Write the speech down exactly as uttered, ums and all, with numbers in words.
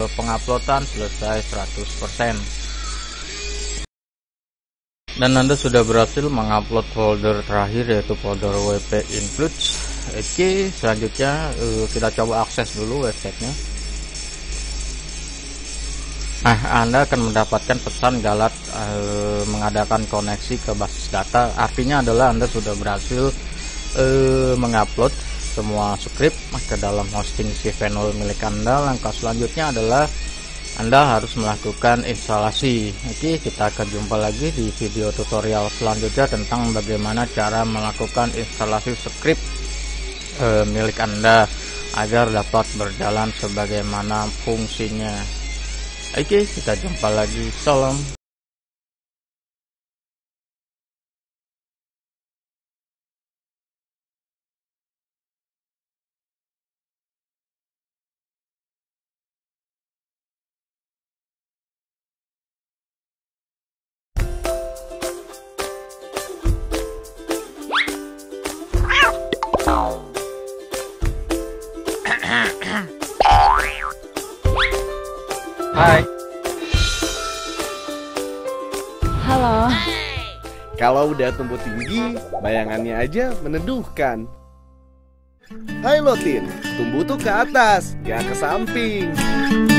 penguploadan selesai seratus persen. Dan Anda sudah berhasil mengupload folder terakhir, yaitu folder W P includes. Oke, selanjutnya uh, kita coba akses dulu websitenya. Nah, Anda akan mendapatkan pesan Galat uh, mengadakan koneksi ke basis data. Artinya adalah Anda sudah berhasil uh, mengupload semua script ke dalam hosting cVanol milik Anda. Langkah selanjutnya adalah Anda harus melakukan instalasi. Oke, kita akan jumpa lagi di video tutorial selanjutnya tentang bagaimana cara melakukan instalasi script eh, milik Anda agar dapat berjalan sebagaimana fungsinya. Oke, kita jumpa lagi. Salam. Hai. Halo. Kalau udah tumbuh tinggi, bayangannya aja meneduhkan. Hai Lotin, tumbuh tuh ke atas, gak ke samping.